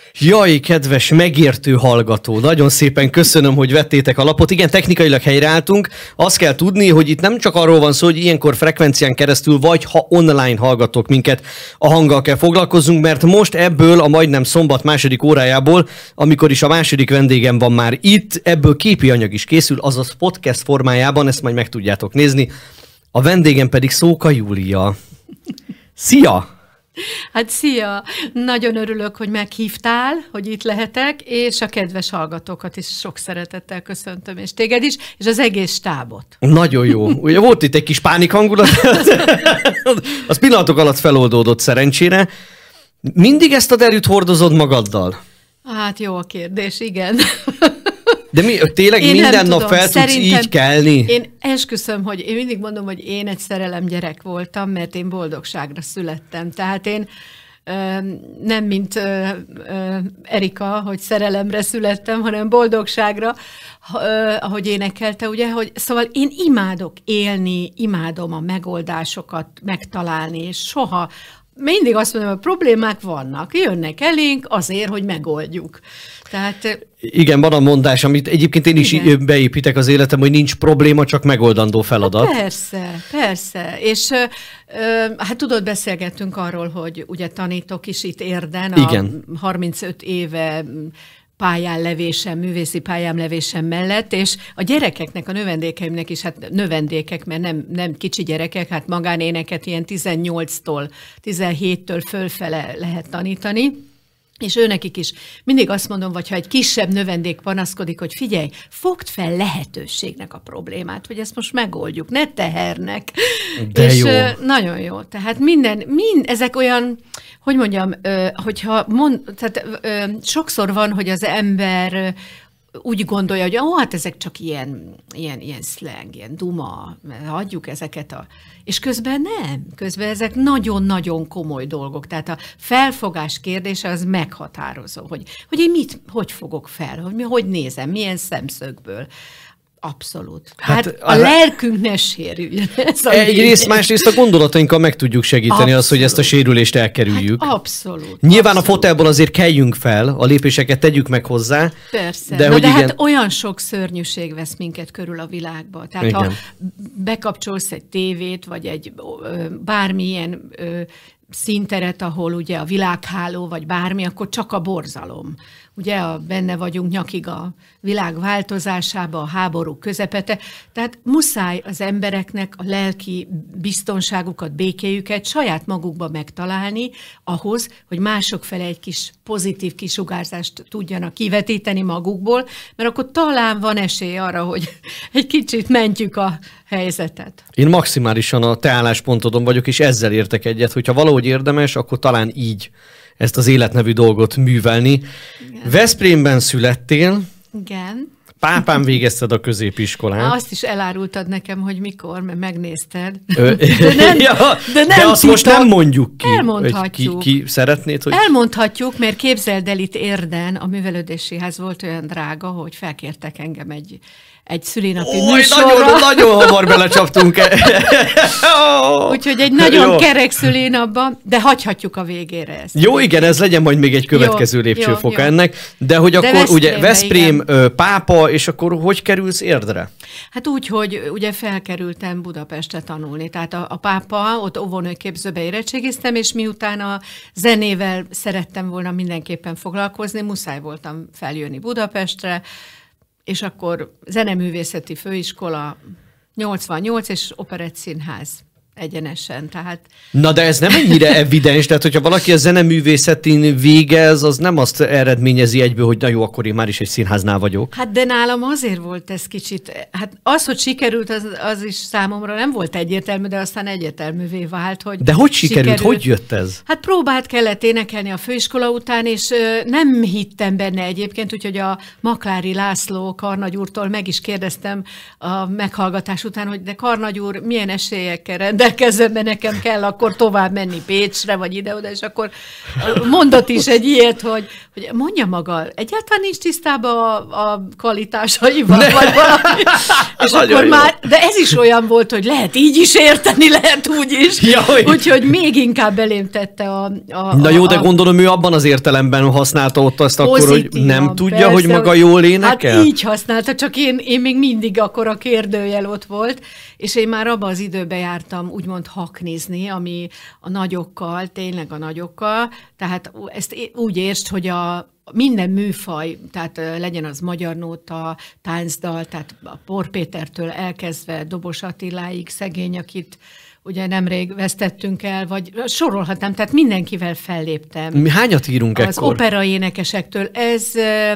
Jaj, kedves, megértő hallgató, nagyon szépen köszönöm, hogy vettétek a lapot. Igen, technikailag helyreálltunk. Azt kell tudni, hogy itt nem csak arról van szó, hogy ilyenkor frekvencián keresztül, vagy ha online hallgatok minket, a hanggal kell foglalkozzunk, mert most ebből a majdnem szombat második órájából, amikor is a második vendégem van már itt, ebből képi anyag is készül, azaz podcast formájában, ezt majd meg tudjátok nézni. A vendégem pedig Szóka Júlia. Szia! Hát szia! Nagyon örülök, hogy meghívtál, hogy itt lehetek, és a kedves hallgatókat is sok szeretettel köszöntöm, és téged is, és az egész stábot. Nagyon jó. Ugye volt itt egy kis pánik hangulat, az pillanatok alatt feloldódott szerencsére. Mindig ezt a derűt hordozod magaddal? Hát jó a kérdés, igen. De tényleg én minden nap fel tudsz így kelni? Én esküszöm, hogy én mindig mondom, hogy én egy szerelem gyerek voltam, mert én boldogságra születtem. Tehát én nem mint Erika, hogy szerelemre születtem, hanem boldogságra, ahogy énekelte, ugye, hogy szóval én imádok élni, imádom a megoldásokat megtalálni, és soha mindig azt mondom, hogy problémák vannak, jönnek elénk azért, hogy megoldjuk. Tehát, igen, van a mondás, amit egyébként én is beépítek az életem, hogy nincs probléma, csak megoldandó feladat. Persze. És hát tudod, beszélgettünk arról, hogy ugye tanítok is itt Érden, igen. A 35 éve pályánlevésem, művészi pályánlevésem mellett, és a gyerekeknek, a növendékeimnek is, hát növendékek, mert nem kicsi gyerekek, hát magánéneket ilyen 18-tól, 17-től fölfele lehet tanítani, és őnekik is mindig azt mondom, vagy ha egy kisebb növendék panaszkodik, hogy figyelj, fogd fel lehetőségnek a problémát, hogy ezt most megoldjuk, ne tehernek. De és jó. Nagyon jó. Tehát ezek olyan, hogy mondjam, hogyha sokszor van, hogy az ember úgy gondolja, hogy hát ezek csak ilyen slang, ilyen duma, hagyjuk ezeket és közben nem. Közben ezek nagyon-nagyon komoly dolgok. Tehát a felfogás kérdése az meghatározó, hogy én hogy fogok fel, hogy nézem, milyen szemszögből. Abszolút. Hát a lelkünk ne sérüljön. Egyrészt, másrészt a gondolatainkkal meg tudjuk segíteni abszolút. Azt, hogy ezt a sérülést elkerüljük. Hát abszolút. Nyilván a fotelból azért keljünk fel, a lépéseket tegyük meg hozzá. Persze. De hát olyan sok szörnyűség vesz minket körül a világba. Tehát igen. Ha bekapcsolsz egy tévét, vagy egy bármilyen színteret, ahol ugye a világháló, vagy bármi, akkor csak a borzalom. Ugye benne vagyunk nyakig a világ változásába, a háború közepete, tehát muszáj az embereknek a lelki biztonságukat, békéjüket saját magukba megtalálni ahhoz, hogy mások fele egy kis pozitív kisugárzást tudjanak kivetíteni magukból, mert akkor talán van esély arra, hogy egy kicsit mentjük a helyzetet. Én maximálisan a te álláspontodon vagyok, és ezzel értek egyet, hogyha valahogy érdemes, akkor talán így ezt az életnevű dolgot művelni. Igen. Veszprémben születtél. Igen. Pápán végezted a középiskolát. Azt is elárultad nekem, hogy mikor, mert megnézted. De azt most nem mondjuk ki. Elmondhatjuk. Ki szeretnéd, hogy... Elmondhatjuk, mert képzeld el, itt Érden a művelődési ház volt olyan drága, hogy felkértek engem egy szülinapi műsorra. Nagyon hamar belecsaptunk. Úgyhogy egy nagyon kerek szülinapba, de hagyhatjuk a végére ezt. Jó, igen, ez legyen majd még egy következő lépcsőfoka ennek. De hogy akkor ugye Veszprém, pápa, és akkor hogy kerülsz Érdre? Hát úgy, hogy ugye felkerültem Budapestre tanulni. Tehát a pápa, ott óvónőképzőbe érettségiztem, és miután a zenével szerettem volna mindenképpen foglalkozni, muszáj voltam feljönni Budapestre, és akkor zeneművészeti főiskola 88 és operettszínház egyenesen, tehát... Na de ez nem ennyire evidens, tehát hogyha valaki a zeneművészetén végez, az nem azt eredményezi egyből, hogy na jó, akkor én már is egy színháznál vagyok. Hát de nálam azért volt ez kicsit, hát az, hogy sikerült, az is számomra nem volt egyértelmű, de aztán egyértelművé vált, hogy... De hogy sikerült? Hogy jött ez? Hát próbát kellett énekelni a főiskola után, és nem hittem benne egyébként, úgyhogy a Maklári László karnagy úrtól meg is kérdeztem a meghallgatás után, hogy de karnagy úr, milyen esélyekkel rendelkezik rendelkezzem, mert nekem kell akkor tovább menni Pécsre, vagy ide-oda, és akkor mondott is egy ilyet, hogy mondja maga, egyáltalán nincs tisztában a kvalitásaival, vagy valami. És akkor már, de ez is olyan volt, hogy lehet így is érteni, lehet úgy is. Úgyhogy még inkább belém tette Na jó, de gondolom ő abban az értelemben használta ott azt akkor, hogy nem tudja, persze, hogy maga jól énekel? Hát így használta, csak én még mindig akkor a kérdőjel ott volt, és én már abban az időben jártam úgymond haknizni, ami a nagyokkal, tényleg a nagyokkal, tehát ezt úgy értsd, hogy minden műfaj, tehát legyen az magyar nóta, táncdal, tehát a Por Pétertől elkezdve Dobos Attiláig, szegény, akit ugye nemrég vesztettünk el, vagy sorolhatnám, tehát mindenkivel felléptem. Mi hányat írunk az ekkor? Az operaénekesektől. Ez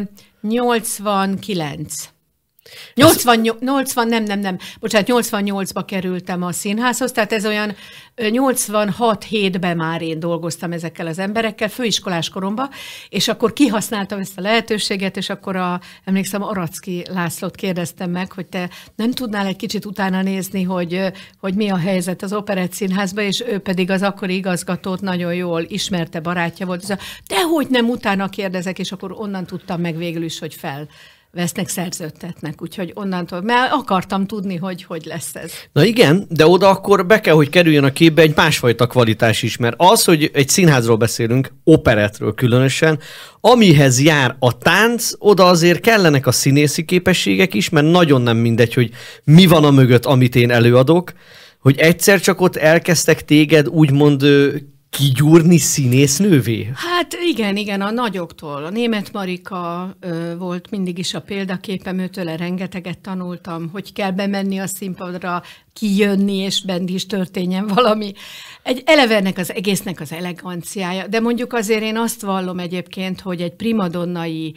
89. 88-ba kerültem a színházhoz, tehát ez olyan 86-7-ben már én dolgoztam ezekkel az emberekkel, főiskolás koromban, és akkor kihasználtam ezt a lehetőséget, és akkor emlékszem, Aracki Lászlót kérdeztem meg, hogy te nem tudnál egy kicsit utána nézni, hogy mi a helyzet az Operett Színházban, és ő pedig az akkori igazgatót nagyon jól ismerte, barátja volt. Dehogy nem utána kérdezek, és akkor onnan tudtam meg végül is, hogy vesznek, szerződtetnek, úgyhogy onnantól, mert akartam tudni, hogy lesz ez. Na igen, de oda akkor be kell, hogy kerüljön a képbe egy másfajta kvalitás is, mert az, hogy egy színházról beszélünk, operettről különösen, amihez jár a tánc, oda azért kellenek a színészi képességek is, mert nagyon nem mindegy, hogy mi van a mögött, amit én előadok, hogy egyszer csak ott elkezdtek téged úgymond kigyúrni színésznővé? Hát igen, a nagyoktól. A Németh Marika volt mindig is a példaképem, őtőle rengeteget tanultam, hogy kell bemenni a színpadra, kijönni, és bent is történjen valami. Eleve ennek az egésznek az eleganciája, de mondjuk azért én azt vallom egyébként, hogy egy primadonnai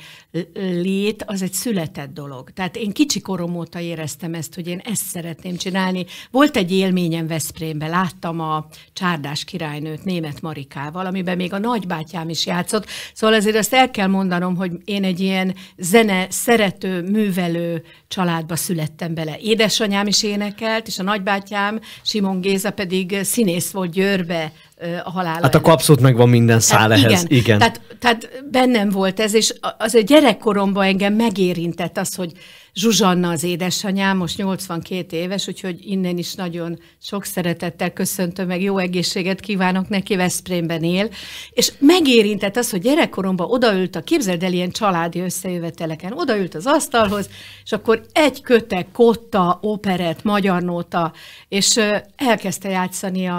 lét az egy született dolog. Tehát én kicsi korom óta éreztem ezt, hogy én ezt szeretném csinálni. Volt egy élményem Veszprémben, láttam a Csárdás királynőt Németh Marikával, amiben még a nagybátyám is játszott. Szóval azért azt el kell mondanom, hogy én egy ilyen zene szerető, művelő családba születtem bele. Édesanyám is énekelt, és a nagybátyám, Simon Géza pedig színész volt Győrbe a halála. Hát akkor abszolút megvan minden szál ehhez. Igen. Tehát bennem volt ez, és az gyerekkoromban engem megérintett az, hogy Zsuzsanna az édesanyám, most 82 éves, úgyhogy innen is nagyon sok szeretettel köszöntöm, meg jó egészséget kívánok neki, Veszprémben él, és megérintett az, hogy gyerekkoromban odaült, képzeld el ilyen családi összejöveteleken, odaült az asztalhoz, és akkor egy kötek, kotta, operett, magyar nóta, és elkezdte játszani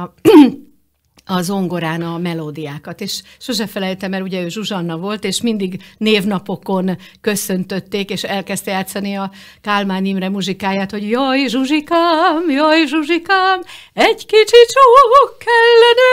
a zongorán a melódiákat, és sose felejtem, mert ugye ő Zsuzsanna volt, és mindig névnapokon köszöntötték, és elkezdte játszani a Kálmán Imre muzsikáját, hogy jaj, Zsuzsikám, egy kicsi csók kellene,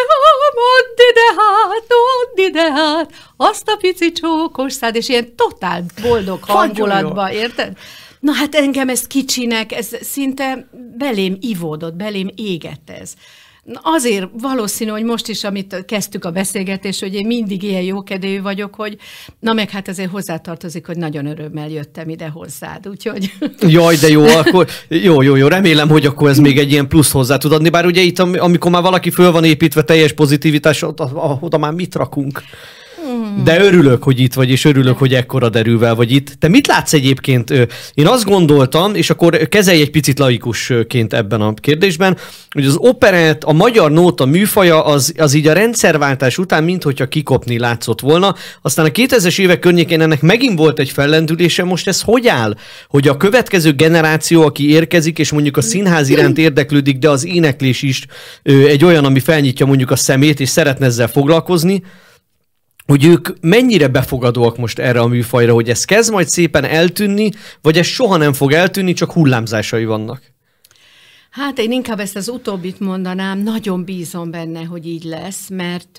add ide hát, azt a pici csókos szád, és ilyen totál boldog hangulatba, érted? Na hát engem ez kicsinek, ez szinte belém ivódott, belém égett ez. Azért valószínű, hogy most is, amit kezdtük a beszélgetést, hogy én mindig ilyen jókedélyű vagyok, hogy na meg hát azért hozzátartozik, hogy nagyon örömmel jöttem ide hozzád, úgyhogy... Jaj, de jó, akkor jó, remélem, hogy akkor ez még egy ilyen plusz hozzá tud adni, bár ugye itt, amikor már valaki föl van építve teljes pozitivitás, oda már mit rakunk? De örülök, hogy itt vagy, és örülök, hogy ekkora derűvel vagy itt. Te mit látsz egyébként? Én azt gondoltam, és akkor kezelj egy picit laikusként ebben a kérdésben, hogy az operett, a magyar nóta műfaja az így a rendszerváltás után minthogyha kikopni látszott volna. Aztán a 2000-es évek környékén ennek megint volt egy fellendülése. Most ez hogy áll? Hogy a következő generáció, aki érkezik, és mondjuk a színház iránt érdeklődik, de az éneklés is egy olyan, ami felnyitja mondjuk a szemét, és szeretne ezzel foglalkozni, hogy ők mennyire befogadóak most erre a műfajra, hogy ez kezd majd szépen eltűnni, vagy ez soha nem fog eltűnni, csak hullámzásai vannak? Hát én inkább ezt az utóbbit mondanám, nagyon bízom benne, hogy így lesz, mert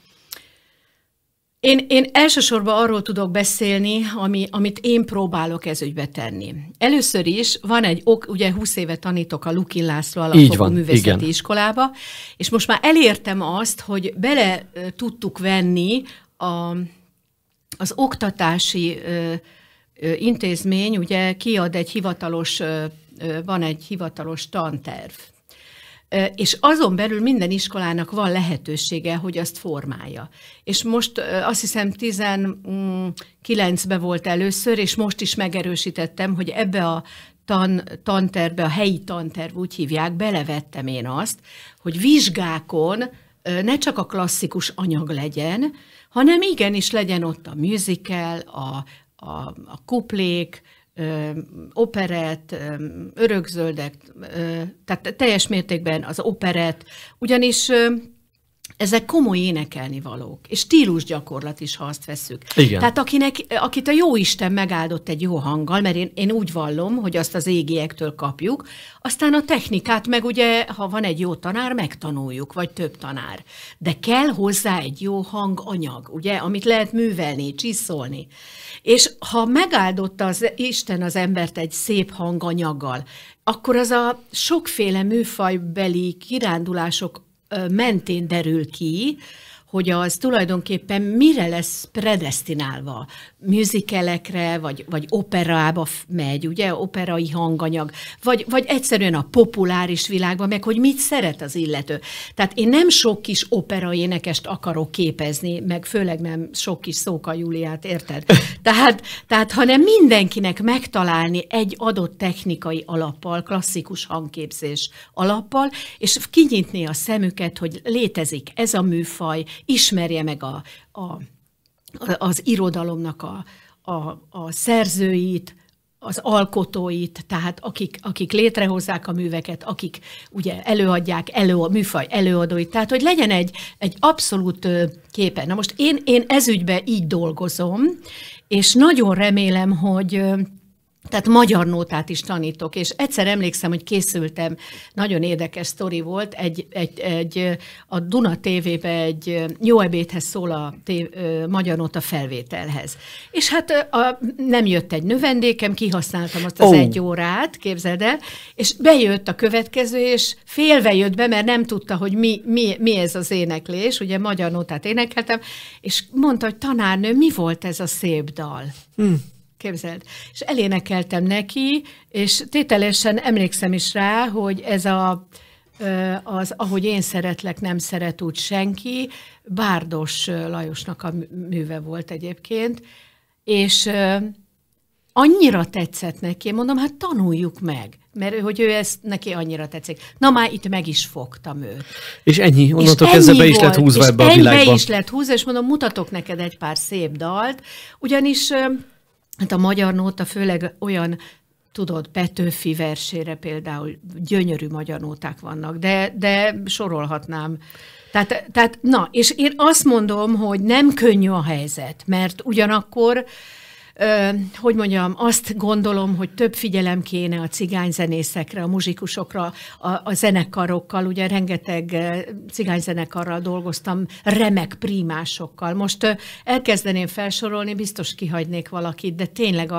én elsősorban arról tudok beszélni, amit én próbálok ezügybe tenni. Először is van ugye 20 éve tanítok a Lukin László Alapfokú Művészeti Iskolába, és most már elértem azt, hogy bele tudtuk venni az oktatási intézmény, ugye kiad egy hivatalos, van egy hivatalos tanterv. És azon belül minden iskolának van lehetősége, hogy azt formálja. És most azt hiszem 19-ben volt először, és most is megerősítettem, hogy ebbe a tantervbe, a helyi tanterv, úgy hívják, belevettem én azt, hogy vizsgákon ne csak a klasszikus anyag legyen, hanem igenis legyen ott a musical, a kuplék, operett, örökzöldek, tehát teljes mértékben az operett, ugyanis ezek komoly énekelnivalók, és stílusgyakorlat is, ha azt vesszük. Igen. Tehát akit a Jóisten megáldott egy jó hanggal, mert én úgy vallom, hogy azt az égiektől kapjuk, aztán a technikát meg ugye, ha van egy jó tanár, megtanuljuk, vagy több tanár. De kell hozzá egy jó hanganyag, ugye, amit lehet művelni, csiszolni. És ha megáldotta az Isten az embert egy szép hanganyaggal, akkor az a sokféle műfajbeli kirándulások mentén derül ki, hogy az tulajdonképpen mire lesz predesztinálva. Musicalekre, vagy operába megy, ugye, operai hanganyag, vagy egyszerűen a populáris világban, meg hogy mit szeret az illető. Tehát én nem sok kis operaénekest akarok képezni, meg főleg nem sok kis Szóka Júliát, érted? Tehát hanem mindenkinek megtalálni egy adott technikai alappal, klasszikus hangképzés alappal, és kinyitni a szemüket, hogy létezik ez a műfaj, ismerje meg az irodalomnak a szerzőit, az alkotóit, tehát akik létrehozzák a műveket, akik ugye előadják, műfaj előadóit, tehát hogy legyen egy abszolút képe. Na most én ezügyben így dolgozom, és nagyon remélem, hogy tehát magyar nótát is tanítok, és egyszer emlékszem, hogy készültem, nagyon érdekes sztori volt, a Duna TV-be egy Jó ebédhez szól a magyar nóta felvételhez. És hát nem jött egy növendékem, kihasználtam azt az 1 órát, képzeld el, és bejött a következő, és félve jött be, mert nem tudta, hogy mi ez az éneklés, ugye magyar nótát énekeltem, és mondta, hogy tanárnő, mi volt ez a szép dal? Képzeld. És elénekeltem neki, és tételesen emlékszem is rá, hogy ez az Ahogy én szeretlek, nem szeret úgy senki, Bárdos Lajosnak a műve volt egyébként, és annyira tetszett neki, mondom, hát tanuljuk meg, mert hogy ő ezt neki annyira tetszik. Na már itt meg is fogtam őt. És ennyi, onnantól kezdve be is lett húzva ebbe a világba. Be is lett húzva, és mondom, mutatok neked egy pár szép dalt, ugyanis hát a magyar nóta főleg olyan, tudod, Petőfi versére például gyönyörű magyar nóták vannak, de sorolhatnám. Tehát, na, és én azt mondom, hogy nem könnyű a helyzet, mert ugyanakkor, hogy mondjam, azt gondolom, hogy több figyelem kéne a cigányzenészekre, a muzsikusokra, a zenekarokkal, ugye rengeteg cigányzenekarral dolgoztam, remek prímásokkal. Most elkezdeném felsorolni, biztos kihagynék valakit, de tényleg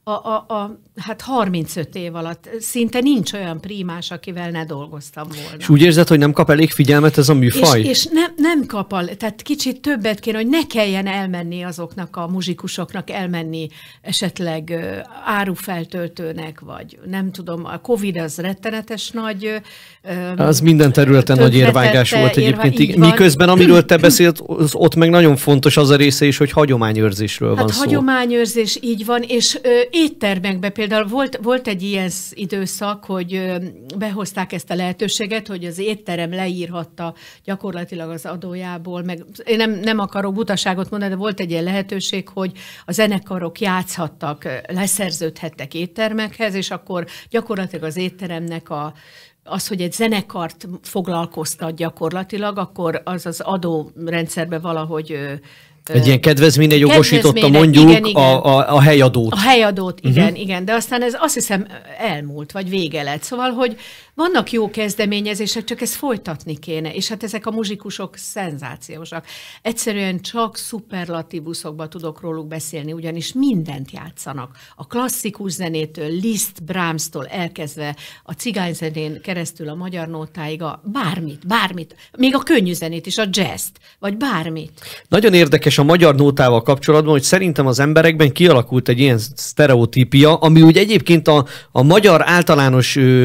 hát 35 év alatt szinte nincs olyan prímás, akivel ne dolgoztam volna. És úgy érzed, hogy nem kap elég figyelmet ez a műfaj? És nem kap, tehát kicsit többet kéne, hogy ne kelljen elmenni azoknak a muzsikusoknak, elmenni esetleg árufeltöltőnek, vagy nem tudom, a Covid az rettenetes nagy... Az minden területen nagy érvágás volt egyébként. Miközben, amiről te beszélt, ott meg nagyon fontos az a része is, hogy hagyományőrzésről van szó. Hagyományőrzés, így van, és éttermekben például volt egy ilyen időszak, hogy behozták ezt a lehetőséget, hogy az étterem leírhatta gyakorlatilag az adójából, meg én nem akarok butaságot mondani, de volt egy ilyen lehetőség, hogy a zenekarok játszhattak, leszerződhettek éttermekhez, és akkor gyakorlatilag az étteremnek az, hogy egy zenekart foglalkoztat gyakorlatilag, akkor az adórendszerbe valahogy... Egy ilyen kedvezménye jogosította mondjuk igen. A helyadót. A helyadót, igen, de aztán ez azt hiszem elmúlt, vagy vége lett. Szóval, hogy vannak jó kezdeményezések, csak ezt folytatni kéne, és hát ezek a muzsikusok szenzációsak. Egyszerűen csak szuperlatívuszokban tudok róluk beszélni, ugyanis mindent játszanak. A klasszikus zenétől, Liszt, Brahmstól elkezdve a cigányzenén keresztül a magyar nótáig, bármit, még a könnyű zenét is, a jazzt, vagy bármit. Nagyon érdekes a magyar nótával kapcsolatban, hogy szerintem az emberekben kialakult egy ilyen sztereotípia, ami úgy egyébként a magyar általános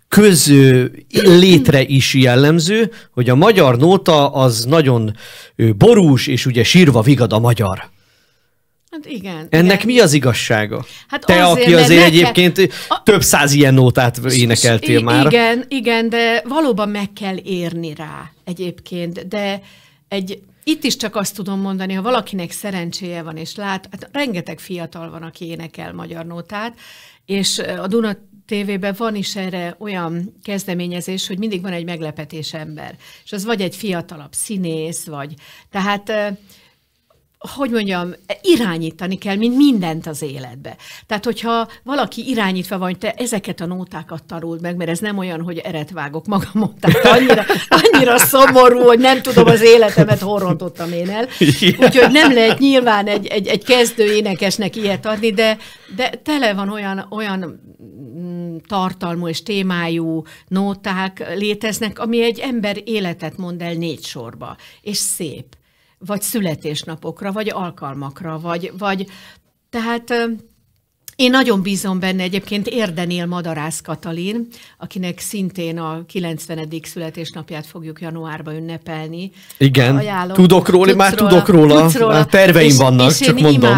közlétre is jellemző, hogy a magyar nóta az nagyon borús, és ugye sírva vigad a magyar. Hát igen. Ennek igen. mi az igazsága? Hát te, aki azért egyébként több száz ilyen nótát énekeltél már. Igen, de valóban meg kell érni rá egyébként, de itt is csak azt tudom mondani, ha valakinek szerencséje van és lát, hát rengeteg fiatal van, aki énekel magyar nótát, és a Duna TV-ben van is erre olyan kezdeményezés, hogy mindig van egy meglepetés ember, és az vagy egy fiatalabb színész, vagy tehát hogy mondjam, irányítani kell, mint mindent az életbe. Tehát, hogyha valaki irányítva van, hogy te ezeket a nótákat tanuld meg, mert ez nem olyan, hogy eretvágok magamon. Tehát annyira szomorú, hogy nem tudom az életemet, hol rontottam én el. Úgyhogy nem lehet nyilván egy kezdő énekesnek ilyet adni, de tele van olyan tartalmú és témájú nóták léteznek, ami egy ember életet mond el 4 sorba, és szép. Vagy születésnapokra, vagy alkalmakra, vagy tehát én nagyon bízom benne, egyébként Érdenél Madarász Katalin, akinek szintén a 90. születésnapját fogjuk januárban ünnepelni. Igen, ajánlom, tudok róla, terveim vannak, csak mondom. És én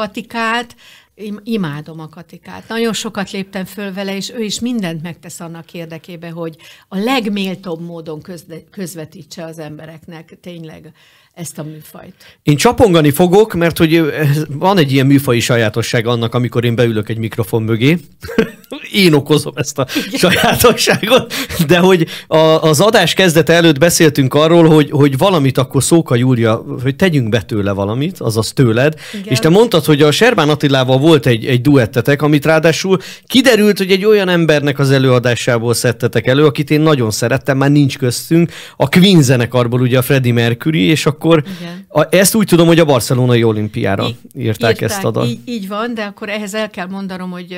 imádom a Katikát. Nagyon sokat léptem föl vele, és ő is mindent megtesz annak érdekében, hogy a legméltóbb módon közvetítse az embereknek tényleg ezt a műfajt. Én csapongani fogok, mert hogy van egy ilyen műfaji sajátosság annak, amikor én beülök egy mikrofon mögé. Én okozom ezt a sajátosságot, de hogy az adás kezdete előtt beszéltünk arról, hogy valamit akkor Szóka Júlia, hogy tegyünk be tőle valamit, azaz tőled, igen. És te mondtad, hogy a Serbán Attilával volt egy duettetek, amit ráadásul kiderült, hogy egy olyan embernek az előadásából szedtetek elő, akit én nagyon szerettem, már nincs köztünk, a Queen zenekarból ugye a Freddie Mercury, és akkor ezt úgy tudom, hogy a barcelonai olimpiára írták ezt a dalt. Így van, de akkor ehhez el kell mondanom, hogy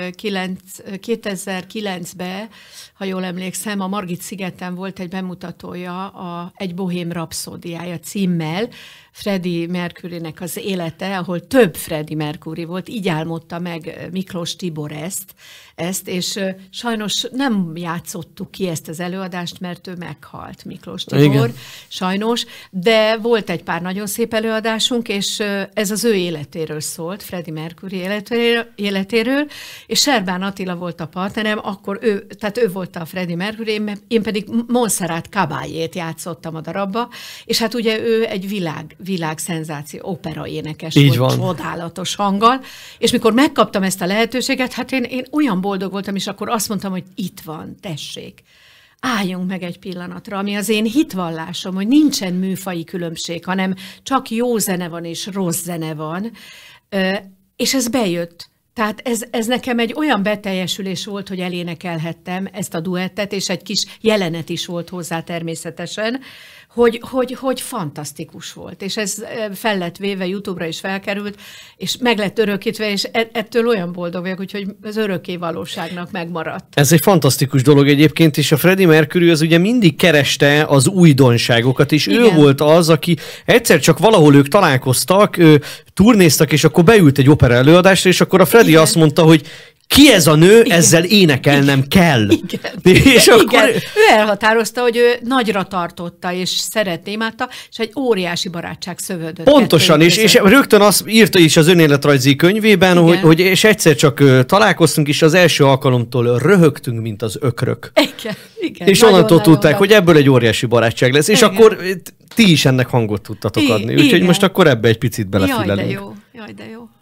2009-ben, ha jól emlékszem, a Margit-szigeten volt egy bemutatója egy Bohém rapszódiája címmel, Freddie Mercurynek az élete, ahol több Freddie Mercury volt, így álmodta meg Miklós Tibor ezt, és sajnos nem játszottuk ki ezt az előadást, mert ő meghalt, Miklós Tibor, igen. Sajnos, de volt egy pár nagyon szép előadásunk, és ez az ő életéről szólt, Freddie Mercury életéről, és Serbán Attila volt a partnerem, akkor ő volt a Freddie Mercury, én pedig Montserrat Caballét játszottam a darabba, és hát ugye ő egy világszenzáció, opera énekes így volt, van. Csodálatos hanggal, és mikor megkaptam ezt a lehetőséget, hát én olyan boldog voltam, és akkor azt mondtam, hogy itt van, tessék. Álljunk meg egy pillanatra, ami az én hitvallásom, hogy nincsen műfaji különbség, hanem csak jó zene van és rossz zene van, és ez bejött. Tehát ez nekem egy olyan beteljesülés volt, hogy elénekelhettem ezt a duettet, és egy kis jelenet is volt hozzá természetesen, hogy fantasztikus volt. És ez fel lett véve, YouTube-ra is felkerült, és meg lett örökítve, és ettől olyan boldog vagyok, úgyhogy az örökké valóságnak megmaradt. Ez egy fantasztikus dolog egyébként, és a Freddie Mercury az ugye mindig kereste az újdonságokat, és igen. Ő volt az, aki egyszer csak valahol ők találkoztak, turnéztak, és akkor beült egy opera előadásra, és akkor a Freddie igen. Azt mondta, hogy ki ez a nő, igen. Ezzel énekelnem kell. Igen. És igen. Akkor... Ő elhatározta, hogy ő nagyra tartotta, és szeretné, imádta, és egy óriási barátság szövődött. Pontosan, és rögtön azt írta is az önéletrajzi könyvében, hogy és egyszer csak találkoztunk, és az első alkalomtól röhögtünk, mint az ökrök. Igen. És onnantól tudták, hogy ebből egy óriási barátság lesz, és igen. Akkor ti is ennek hangot tudtatok adni. Úgyhogy most akkor ebbe egy picit belefülelünk. Jaj, de jó.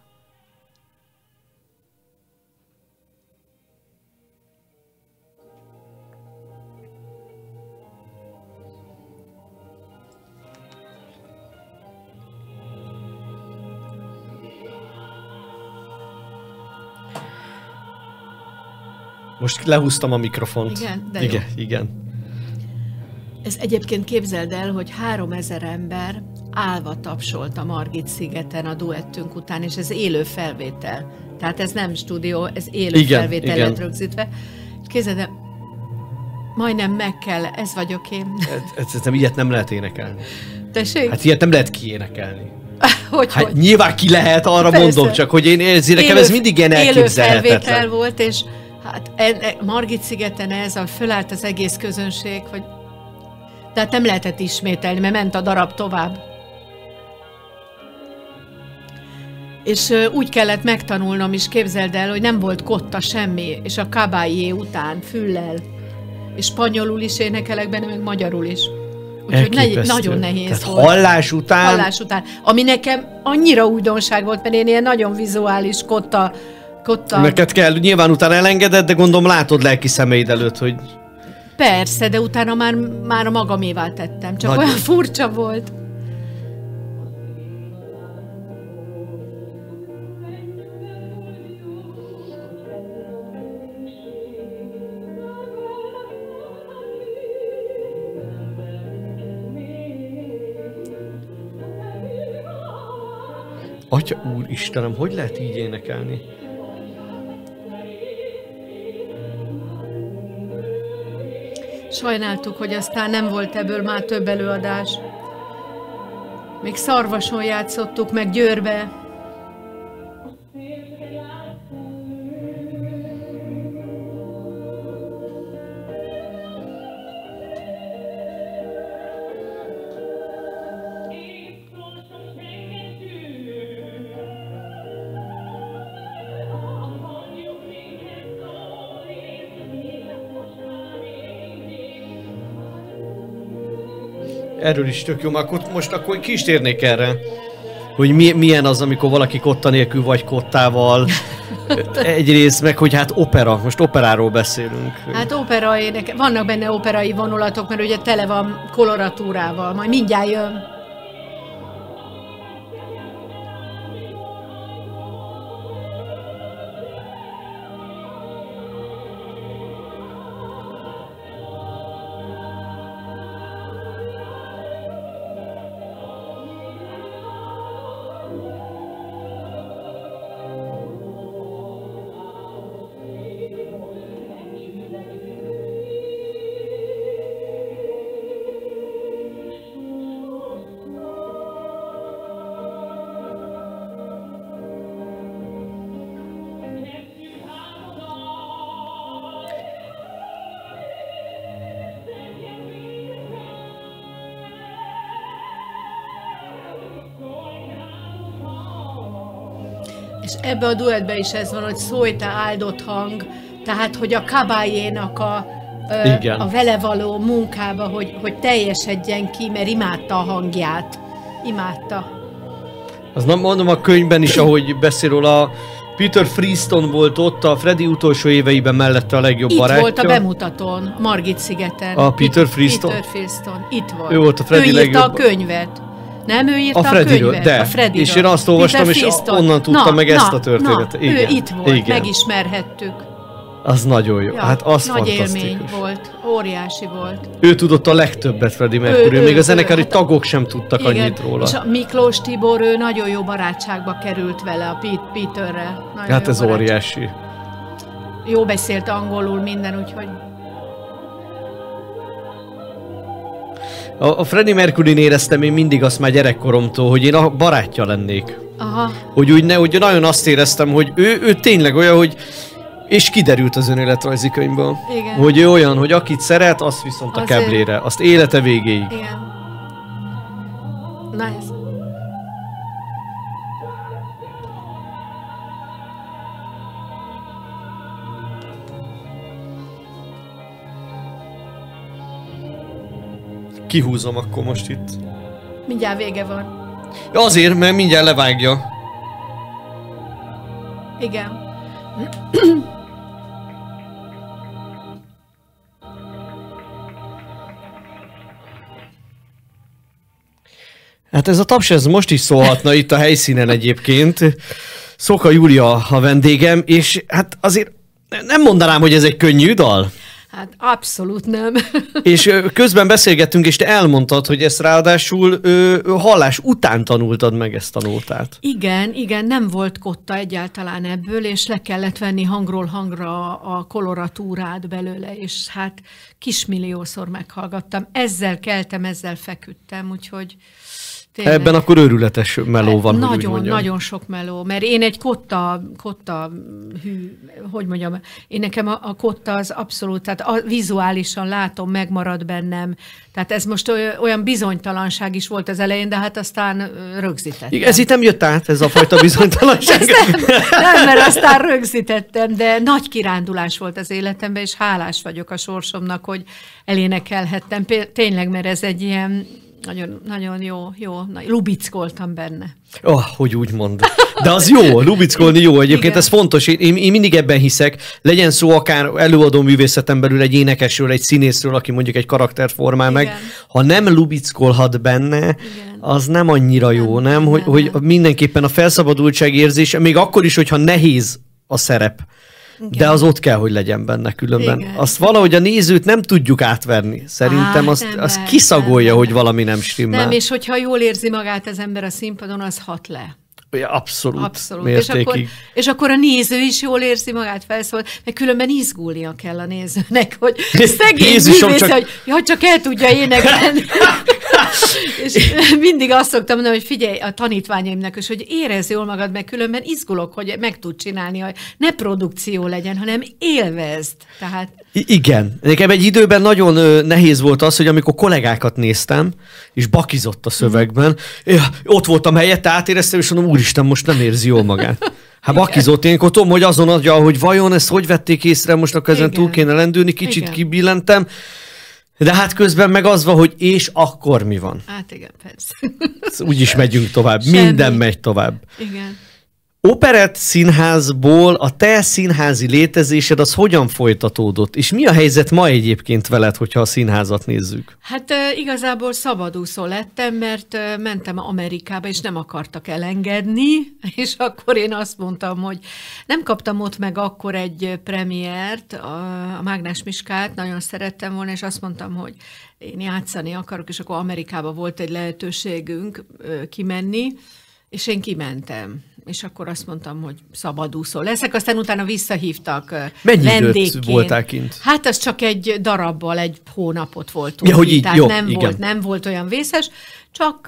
Most lehúztam a mikrofont. Igen, de igen. Ez egyébként képzeld el, hogy 3000 ember állva tapsolt a Margit-szigeten a duettünk után, és ez élő felvétel. Tehát ez nem stúdió, ez élő felvétel lett rögzítve. Képzeld el, majdnem meg kell, ez vagyok én. Ilyet nem lehet énekelni. Tessék? Hát ilyet nem lehet kiénekelni. Hogy? Nyilván ki lehet, arra persze. Mondom csak, hogy nekem ez mindig ilyen elképzelhetetlen. Élő felvétel volt, és Hát Margit-szigeten ezzel fölállt az egész közönség, hogy tehát nem lehetett ismételni, mert ment a darab tovább. És úgy kellett megtanulnom is, képzeld el, hogy nem volt kotta semmi, és a Caballé után füllel. És spanyolul is énekelek benne, meg magyarul is. Úgyhogy nagyon nehéz volt. Hallás után? Hallás után. Ami nekem annyira újdonság volt, mert én ilyen nagyon vizuális kotta. Neked kell, nyilván utána elengedett, de gondolom látod lelki szemeid előtt, hogy... Persze, de utána már a magamévá tettem. Csak olyan furcsa volt. Atya úr Istenem, hogy lehet így énekelni? Sajnáltuk, hogy aztán nem volt ebből már több előadás. Még Szarvason játszottuk, meg Győrbe. Erről is tök jó, most akkor ki is térnék erre, hogy milyen az, amikor valaki kotta nélkül vagy kottával. Egyrészt meg, hogy hát opera, most operáról beszélünk. Hát opera vannak benne operai vonulatok, mert ugye tele van koloratúrával, majd mindjárt jön. És ebbe a duettbe is ez van, hogy szólj te áldott hang, tehát hogy a Caballénak a vele való munkába, hogy teljesedjen ki, mert imádta a hangját. Imádta. Az nem mondom a könyvben is, ahogy beszél róla, Peter Freeston volt ott a Freddy utolsó éveiben mellette a legjobb barátja. Itt volt a bemutatón, Margit-szigeten. A Peter Freeston? Peter Freeston, itt volt. Ő volt a Freddy legjobb. Ő írta a könyvet. Nem, ő írta a könyvet. De. A Freddyről. És én azt olvastam, és onnan tudtam meg ezt a történetet. Igen. Ő itt volt, igen. Megismerhettük. Az nagyon jó. Ja, hát az nagy fantasztikus. Élmény volt, óriási volt. Ő tudott a legtöbbet, Freddie Mercury, még a zenekari tagok sem tudtak igen, annyit róla. És a Miklós Tibor, ő nagyon jó barátságba került vele, a Peterrel. Nagyon hát ez óriási. Jó beszélt angolul minden, úgyhogy... A Freddie Mercury-n éreztem én mindig azt már gyerekkoromtól, hogy én a barátja lennék. Aha. Hogy úgy nagyon azt éreztem, hogy ő tényleg olyan, hogy... És kiderült az önéletrajzi könyvből, igen. hogy ő olyan, hogy akit szeret, azt viszont a keblére, azt élete végéig. Igen. Nice. Kihúzom akkor most itt. Mindjárt vége van. Ja, azért, mert mindjárt levágja. Igen. Hát ez a taps, ez most is szólhatna itt a helyszínen egyébként. Szóka Júlia a vendégem, és hát azért nem mondanám, hogy ez egy könnyű dal. Hát abszolút nem. És közben beszélgettünk, és te elmondtad, hogy ezt ráadásul hallás után tanultad meg ezt a nótát. Igen, nem volt kotta egyáltalán ebből, és le kellett venni hangról hangra a koloratúrát belőle, és hát kismilliószor meghallgattam. Ezzel keltem, ezzel feküdtem, úgyhogy Tényleg. Ebben akkor őrületes meló van, Nagyon sok meló, mert én egy kotta hű, hogy mondjam, én nekem a kotta az abszolút, tehát vizuálisan látom, megmarad bennem, tehát ez most olyan bizonytalanság is volt az elején, de hát aztán rögzítettem. Ez itt nem jött át, ez a fajta bizonytalanság? nem, mert aztán rögzítettem, de nagy kirándulás volt az életemben, és hálás vagyok a sorsomnak, hogy elénekelhettem. Tényleg, mert ez egy ilyen nagyon, nagyon jó, lubickoltam benne. Hogy úgy mond. De az jó, lubickolni jó. Egyébként igen. Ez fontos. Én mindig ebben hiszek. Legyen szó akár előadó művészeten belül egy énekesről, egy színészről, aki mondjuk egy karaktert formál meg. Ha nem lubickolhat benne, igen. Az nem annyira jó, nem? Hogy mindenképpen a felszabadultság érzése, még akkor is, hogyha nehéz a szerep. Igen. De az ott kell, hogy legyen benne különben. Igen. Azt valahogy a nézőt nem tudjuk átverni. Szerintem azt kiszagolja, hogy valami nem stimmel. Nem, és hogyha jól érzi magát az ember a színpadon, az hat le. Abszolút. Mértékig. És akkor a néző is jól érzi magát felszól, mert különben izgulnia kell a nézőnek, hogy szegény művész, hogy csak el tudja énekelni. És mindig azt szoktam mondani, hogy figyelj a tanítványaimnak is, hogy érezz jól magad, meg különben izgulok, hogy meg tud csinálni, hogy ne produkció legyen, hanem élvezd. Tehát... Igen. Nekem egy időben nagyon nehéz volt az, hogy amikor kollégákat néztem, és bakizott a szövegben, ott voltam helyette, átéreztem, és mondom, úristen, most nem érzi jól magát. Hát bakizott, én akkor tudom, hogy azon adja, hogy vajon ezt hogy vették észre, most akkor ezen túl kéne lendülni, kicsit kibillentem. De hát közben meg az van, hogy és akkor mi van? Hát igen, persze. Úgyis megyünk tovább. Semmi. Minden megy tovább. Igen. Operett színházból a te színházi létezésed az hogyan folytatódott? És mi a helyzet ma egyébként veled, hogyha a színházat nézzük? Hát igazából szabadúszó lettem, mert mentem Amerikába, és nem akartak elengedni, és akkor én azt mondtam, hogy nem kaptam ott meg akkor egy premiért, a Mágnás Miskát, nagyon szerettem volna, és azt mondtam, hogy én játszani akarok, és akkor Amerikába volt egy lehetőségünk kimenni, és én kimentem. És akkor azt mondtam, hogy szabadúszó leszek, aztán utána visszahívtak vendégként. Mennyi időt voltál kint? Hát az csak egy darabbal, egy hónapot voltunk. Ja, hogy így, tehát jó, nem volt olyan vészes, csak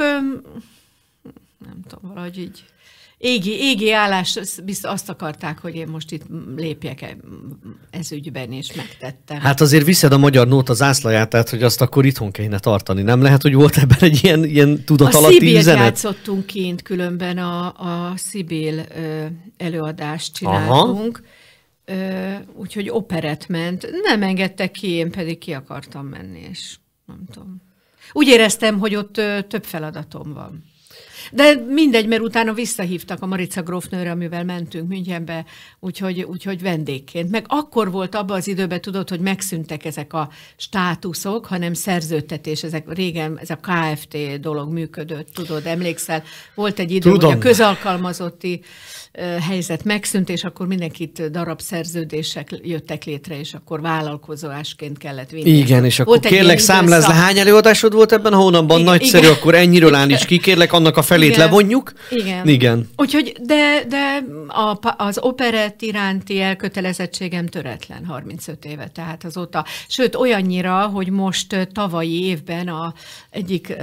nem tudom, valahogy így égi állás, azt akarták, hogy én most itt lépjek ez ügyben, és megtettem. Hát azért viszed a magyar nóta zászlaját, tehát hogy azt akkor itthon kéne tartani. Nem lehet, hogy volt ebben egy ilyen tudatalatti üzenet? A Szibilt játszottunk kint, különben a Szibil előadást csináltunk, úgyhogy operett ment. Nem engedtek ki, én pedig ki akartam menni, és nem tudom. Úgy éreztem, hogy ott több feladatom van. De mindegy, mert utána visszahívtak a Marica grófnőre, amivel mentünk Münchenbe, úgyhogy vendégként. Meg akkor volt abban az időben, tudod, hogy megszűntek ezek a státuszok, hanem szerződtetés, régen ez a KFT dolog működött, tudod, emlékszel? Volt egy idő, hogy a közalkalmazotti helyzet megszűnt, és akkor mindenkit darabszerződések jöttek létre, és akkor vállalkozásként kellett vinni. Igen, és akkor kérlek számlázz le, hány előadásod volt ebben a hónapban? Igen, nagyszerű, igen. Akkor ennyiről áll is ki, kérlek, annak a felét levonjuk. Igen. Úgyhogy, de az operett iránti elkötelezettségem töretlen 35 éve, tehát azóta. Sőt, olyannyira, hogy most tavalyi évben egyik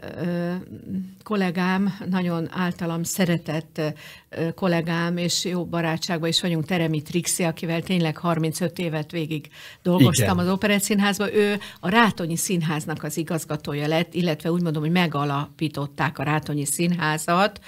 kollégám, nagyon általam szeretett kollégám, és jó barátságban is vagyunk, Teremi Trixi, akivel tényleg 35 évet végig dolgoztam az Operett Színházban. Ő a Rátonyi Színháznak az igazgatója lett, illetve úgy mondom, hogy megalapították a Rátonyi Színházat,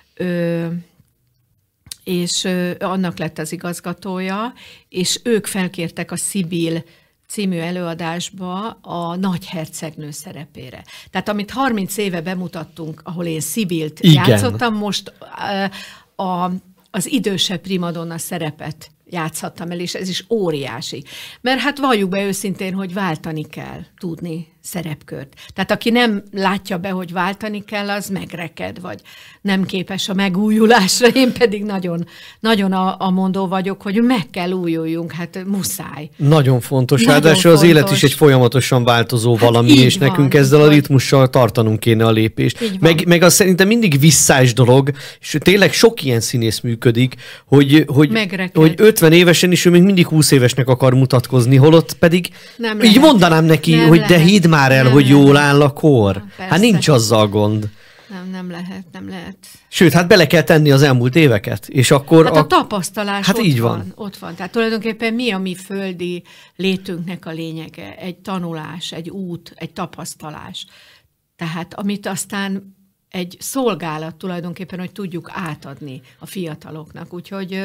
és annak lett az igazgatója, és ők felkértek a Szibil című előadásba a nagyhercegnő szerepére. Tehát amit 30 éve bemutattunk, ahol én Szibilt játszottam, most az idősebb primadonna szerepet játszhattam el, és ez is óriási. Mert hát valljuk be őszintén, hogy váltani kell tudni szerepkört. Tehát aki nem látja be, hogy váltani kell, az megreked, vagy nem képes a megújulásra. Én pedig nagyon a mondó vagyok, hogy meg kell újuljunk, hát muszáj. Nagyon fontos. Ráadásul az élet is egy folyamatosan változó valami, és van, nekünk ezzel a ritmussal tartanunk kéne a lépést. Meg az szerintem mindig visszás dolog, és tényleg sok ilyen színész működik, hogy 50 évesen is ő még mindig 20 évesnek akar mutatkozni, holott pedig nem így mondanám neki, hogy de hidd már el, hogy jól áll a kor. Hát nincs azzal gond. Nem lehet. Sőt, hát bele kell tenni az elmúlt éveket, és akkor... Hát a tapasztalás hát így van. Ott van. Tehát tulajdonképpen mi a mi földi létünknek a lényege? Egy tanulás, egy út, egy tapasztalás. Tehát amit aztán egy szolgálat tulajdonképpen, hogy tudjuk átadni a fiataloknak. Úgyhogy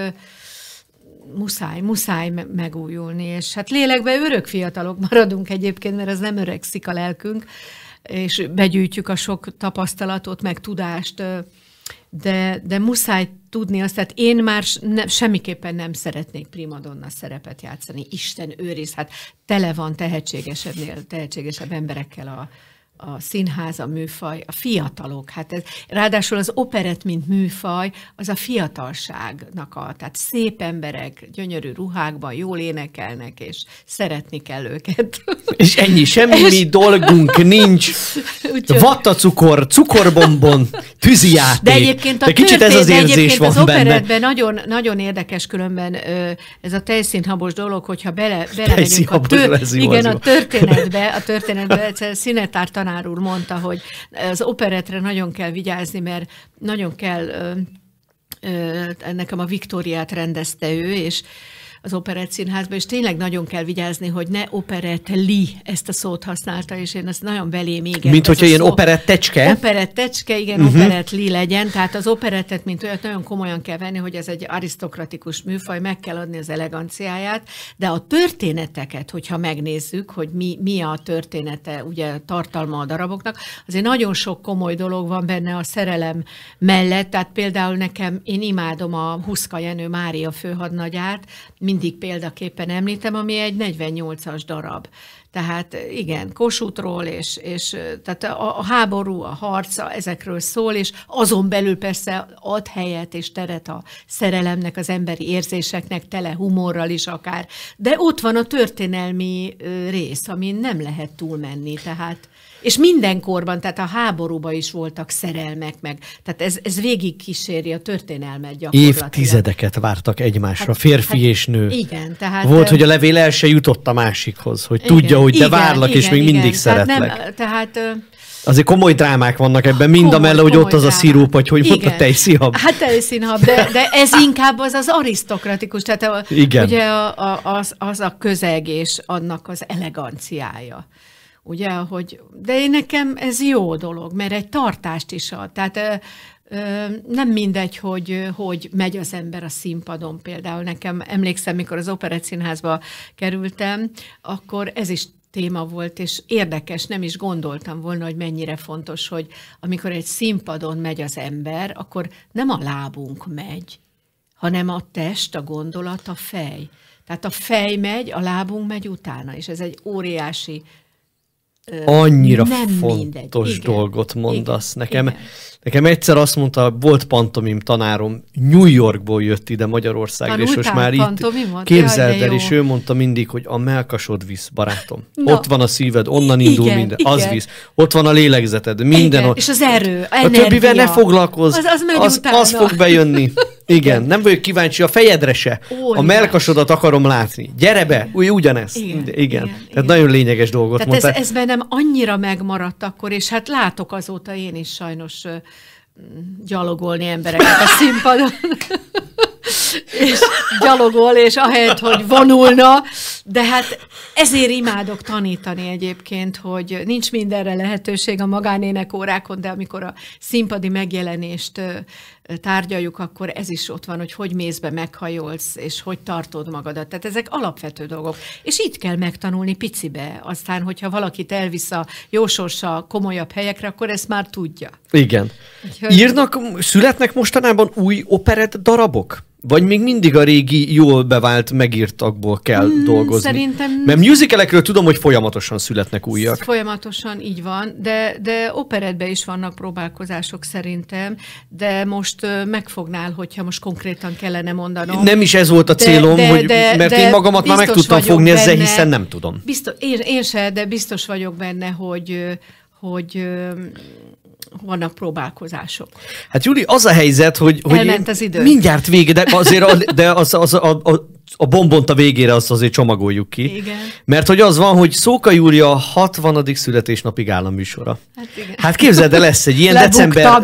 muszáj megújulni, és hát lélekben örök fiatalok maradunk egyébként, mert az nem öregszik a lelkünk, és begyűjtjük a sok tapasztalatot, meg tudást, de muszáj tudni azt, tehát én már semmiképpen nem szeretnék primadonna szerepet játszani. Isten őriz, hát tele van tehetségesebb emberekkel a színház, a műfaj, a fiatalok. Hát ráadásul az operett, mint műfaj, az a fiatalságnak tehát szép emberek, gyönyörű ruhákban, jól énekelnek, és szeretni kell őket. És ennyi, semmi dolgunk nincs. Vattacukor, cukorbombon, tűzijáték. De egyébként kicsit ez az érzés van az benne. operettben nagyon érdekes különben ez a tejszínhabos dolog, hogyha belemegyünk a történetbe, egyszer Szinetár tanár úr mondta, hogy az operettre nagyon kell vigyázni, mert nagyon kell, nekem a Viktóriát rendezte ő, és az Operett Színházban, és tényleg nagyon kell vigyázni, hogy ne operettli, ezt a szót használta, és én azt nagyon belém égett. Mint hogyha ilyen operettecske? Operettecske, igen, operettli legyen, tehát az operettet, mint olyat nagyon komolyan kell venni, hogy ez egy arisztokratikus műfaj, meg kell adni az eleganciáját, de a történeteket, hogyha megnézzük, hogy mi a története, ugye tartalma a daraboknak, azért nagyon sok komoly dolog van benne a szerelem mellett, tehát például nekem, én imádom a Huszka Jenő Mária főhadnagyát, mindig példaképpen említem, ami egy 48-as darab. Tehát igen, Kossuthról, és tehát a háború, a harca, ezekről szól, és azon belül persze ad helyet és teret a szerelemnek, az emberi érzéseknek, tele humorral is akár. De ott van a történelmi rész, amin nem lehet túlmenni, tehát... És mindenkorban, tehát a háborúban is voltak szerelmek meg. Tehát ez végig kíséri a történelmet gyakorlatilag. Évtizedeket vártak egymásra, férfi és nő. Igen, tehát... Volt, hogy a levél el se jutott a másikhoz, hogy igen, tudja, hogy de várlak, és még mindig szeretlek. Azért komoly drámák vannak ebben, mind a mellett, hogy ott az a szirup, vagy hogy mondta, tejszínhab. Hát tejszínhab, de ez inkább az arisztokratikus, tehát ugye az a közeg és annak az eleganciája. Ugye, de nekem ez jó dolog, mert egy tartást is ad. Tehát nem mindegy, hogy megy az ember a színpadon. Például nekem emlékszem, mikor az Operett Színházba kerültem, akkor ez is téma volt, és érdekes, nem is gondoltam volna, hogy mennyire fontos, hogy amikor egy színpadon megy az ember, akkor nem a lábunk megy, hanem a test, a gondolat, a fej. Tehát a fej megy, a lábunk megy utána, és ez egy óriási annyira fontos dolgot mondasz. Nekem egyszer azt mondta, volt pantomim tanárom, New Yorkból jött ide Magyarországra, és most már itt képzeld el, és ő mondta mindig, hogy a melkasod visz, barátom. No. Ott van a szíved, onnan indul minden, az visz. Ott van a lélegzeted, minden ott. És az erő, a többivel ne foglalkozz, az fog bejönni. Igen, nem vagyok kíváncsi a fejedre se. A melkasodat akarom látni. Gyere be, ugyanez. Igen. Tehát nagyon lényeges dolgot mondtál. Tehát ez bennem annyira megmaradt akkor, és hát látok azóta én is sajnos gyalogolni embereket a színpadon. És gyalogol, és ahelyett, hogy vonulna, de hát ezért imádok tanítani egyébként, hogy nincs mindenre lehetőség a magánénekórákon, de amikor a színpadi megjelenést tárgyaljuk, akkor ez is ott van, hogy mész be, meghajolsz, és hogy tartod magadat. Tehát ezek alapvető dolgok. És itt kell megtanulni picibe. Aztán, hogyha valakit elvisz a jósorsa komolyabb helyekre, akkor ezt már tudja. Igen. Születnek mostanában új operett darabok? Vagy még mindig a régi, jól bevált, megírtakból kell dolgozni? Szerintem... Mert musicalekről tudom, hogy folyamatosan születnek újak. Folyamatosan így van, de operettben is vannak próbálkozások szerintem, de most megfognál, hogyha most konkrétan kellene mondanom. Nem is ez volt a célom, mert én magamat már meg tudtam fogni ezzel, hiszen nem tudom. Én se, de biztos vagyok benne, hogy vannak próbálkozások. Hát Júli, az a helyzet, hogy elment az idő. Mindjárt vége, de azért a bombont a végére azt azért csomagoljuk ki. Igen. Mert hogy az van, hogy Szóka Júlia 60. születésnapig áll a műsora. Hát képzeld el, lesz egy ilyen december...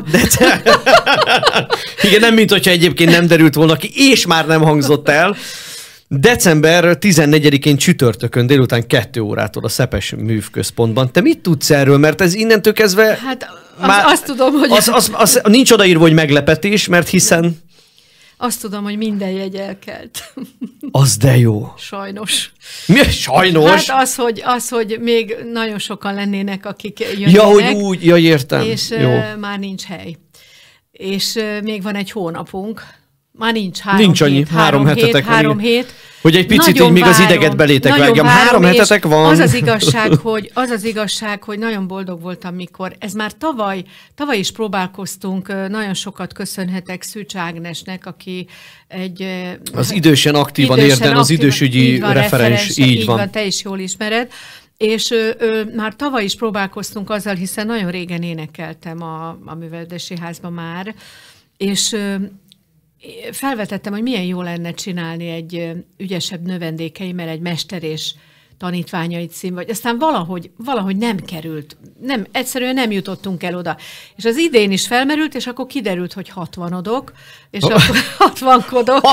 Igen, nem mint hogyha egyébként nem derült volna ki, és már nem hangzott el. December 14-én csütörtökön délután 2 órától a Szepes Művközpontban. Te mit tudsz erről? Mert ez innentől kezdve... Hát azt tudom, hogy... nincs odaírva, hogy meglepetés, mert hiszen... Azt tudom, hogy minden jegy elkelt. Az de jó. Sajnos. Mi? Sajnos? Hát az, hogy még nagyon sokan lennének, akik jönnének. Ja, hogy úgy, ja, értem. És jó. Már nincs hely. És még van egy hónapunk. Már nincs három hetetek. 3 hét. Hogy egy picit így még az ideget belétek vágjam. 3 hetetek van. Az az igazság, hogy nagyon boldog voltam, mikor. Ez már tavaly is próbálkoztunk, nagyon sokat köszönhetek Szűcs Ágnesnek, aki az idősen aktívan érden, az idősügyi referens. Így van, te is jól ismered. És már tavaly is próbálkoztunk azzal, hiszen nagyon régen énekeltem a Művelődési Házban már, és felvetettem, hogy milyen jó lenne csinálni egy ügyesebb növendékeimmel egy mester és tanítványai cím, vagy aztán valahogy nem került, egyszerűen nem jutottunk el oda. És az idén is felmerült, és akkor kiderült, hogy 60-odok, és akkor 60-kodok,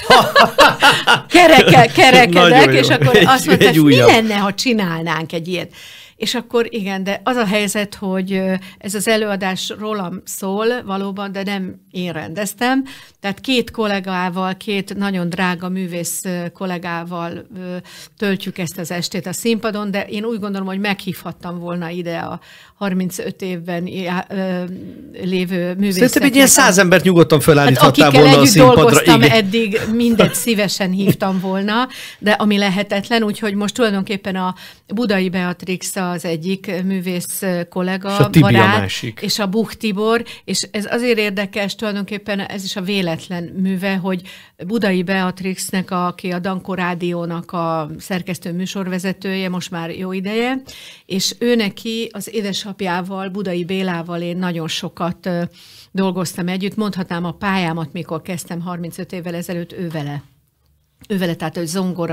kerekedek, és akkor azt mondták, mi lenne, ha csinálnánk egy ilyet. És akkor igen, de az a helyzet, hogy ez az előadás rólam szól valóban, de nem én rendeztem. Tehát 2 kollégával, 2 nagyon drága művész kollégával töltjük ezt az estét a színpadon, de én úgy gondolom, hogy meghívhattam volna ide a 35 évben lévő művészeknek. Szerintem egy ilyen 100 embert nyugodtan felállíthattál volna a színpadra. Dolgoztam eddig, mindet szívesen hívtam volna, de ami lehetetlen, úgyhogy most tulajdonképpen a Budai Beatrix az egyik művész kollega, és barát, és a Buch Tibor, és ez azért érdekes, tulajdonképpen ez is a véletlen műve, hogy Budai Beatrixnek, aki a Dankó Rádiónak a szerkesztő műsorvezetője, most már jó ideje, és ő neki az édesapjával, Budai Bélával én nagyon sokat dolgoztam együtt, mondhatnám a pályámat, mikor kezdtem 35 évvel ezelőtt, ővele, tehát ő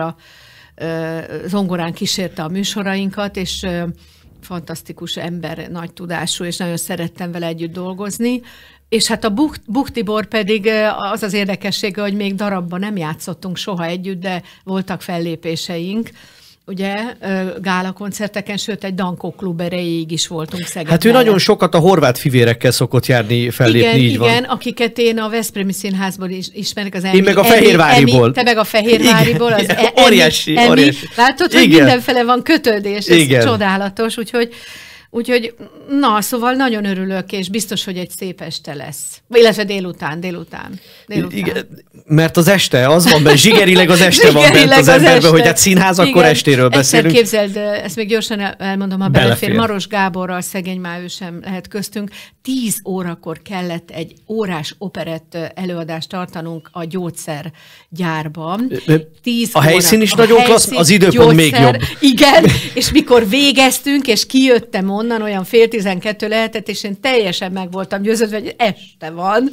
zongorán kísérte a műsorainkat, és fantasztikus ember, nagy tudású, és nagyon szerettem vele együtt dolgozni. És hát a Buch Tibor pedig az az érdekessége, hogy még darabban nem játszottunk soha együtt, de voltak fellépéseink, ugye, gálakoncerteken, sőt egy Dankó klub erejéig is voltunk Szeged. Hát ő nagyon sokat a horvát fivérekkel szokott járni, fellépni, így van. Igen, akiket én a Veszprémi Színházból is ismerek, az Én meg a Fehérváriból. Te meg a Fehérváriból, az óriási. Látod, hogy mindenfele van kötődés, ez csodálatos, úgyhogy na, szóval nagyon örülök, és biztos, hogy egy szép este lesz. Illetve délután. Igen, mert az este, az van benne, zsigerileg az este van bent az emberben, hogy hát színház, akkor estéről beszélünk. Képzeld, ezt még gyorsan elmondom, ha belefér. Maros Gáborral, szegény már ő sem lehet köztünk, 10 órakor kellett egy órás operett előadást tartanunk a gyógyszergyárban. 10 a helyszín is nagyon klassz, az időpont még jobb. Igen, és mikor végeztünk, és kijöttem onnan, olyan 11:30 lehetett, és én teljesen meg voltam győződve, hogy este van,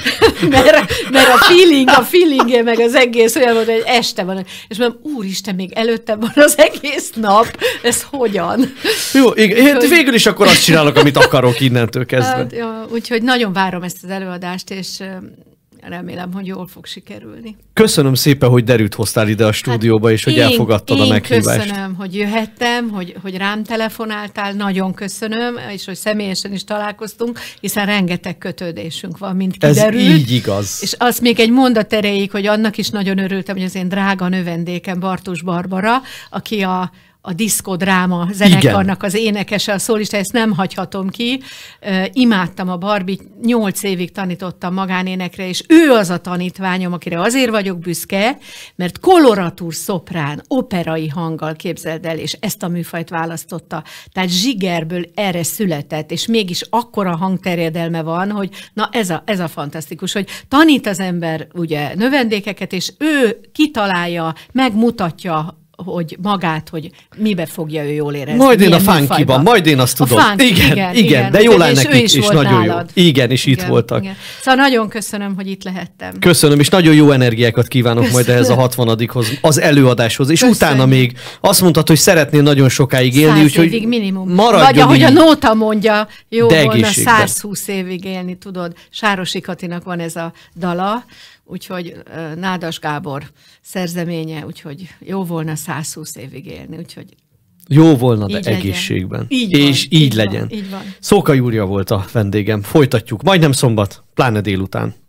mert a feelingje meg az egész olyan volt, hogy este van. És mondom, úristen, még előtte van az egész nap, ez hogyan? Jó, igen, végül is akkor azt csinálok, amit akarok innentől kezdve. Hát, ja, úgyhogy nagyon várom ezt az előadást, és remélem, hogy jól fog sikerülni. Köszönöm szépen, hogy Derűt hoztál ide a stúdióba, és hogy elfogadtad a meghívást. Köszönöm, hogy jöhettem, hogy rám telefonáltál, nagyon köszönöm, és hogy személyesen is találkoztunk, hiszen rengeteg kötődésünk van, mint kiderült. Ez így igaz. És az még egy mondat erejéig, hogy annak is nagyon örültem, hogy az én drága növendékem Bartus Barbara, aki a diszkodráma zenekarnak az énekese, a szólista, ezt nem hagyhatom ki. Imádtam a Barbit, 8 évig tanítottam magánénekre, és ő az a tanítványom, akire azért vagyok büszke, mert koloratúr szoprán, operai hanggal, képzeld el, és ezt a műfajt választotta. Tehát zsigerből erre született, és mégis akkora hangterjedelme van, hogy na ez a fantasztikus, hogy tanít az ember ugye növendékeket, és ő kitalálja, megmutatja hogy magát, hogy mibe fogja ő jól érezni. Majd én a funkyban, majd én azt tudom. Igen, de jó lenne nekik, és nagyon nálad. Jó. Igen, és itt voltak. Igen. Szóval nagyon köszönöm, hogy itt lehettem. Köszönöm, és nagyon jó energiákat kívánok majd ehhez a 60-hoz, az előadáshoz, és utána még azt mondtad, hogy szeretnél nagyon sokáig élni, úgyhogy minimum. Vagy ahogy a nóta mondja, jó volna 120 évig élni, tudod. Sárosi Katinak van ez a dala, úgyhogy Nádas Gábor szerzeménye, úgyhogy jó volna 120 évig élni, úgyhogy jó volna, de egészségben. Így legyen. Így van. Szóka Júlia volt a vendégem. Folytatjuk. Majdnem szombat, pláne délután.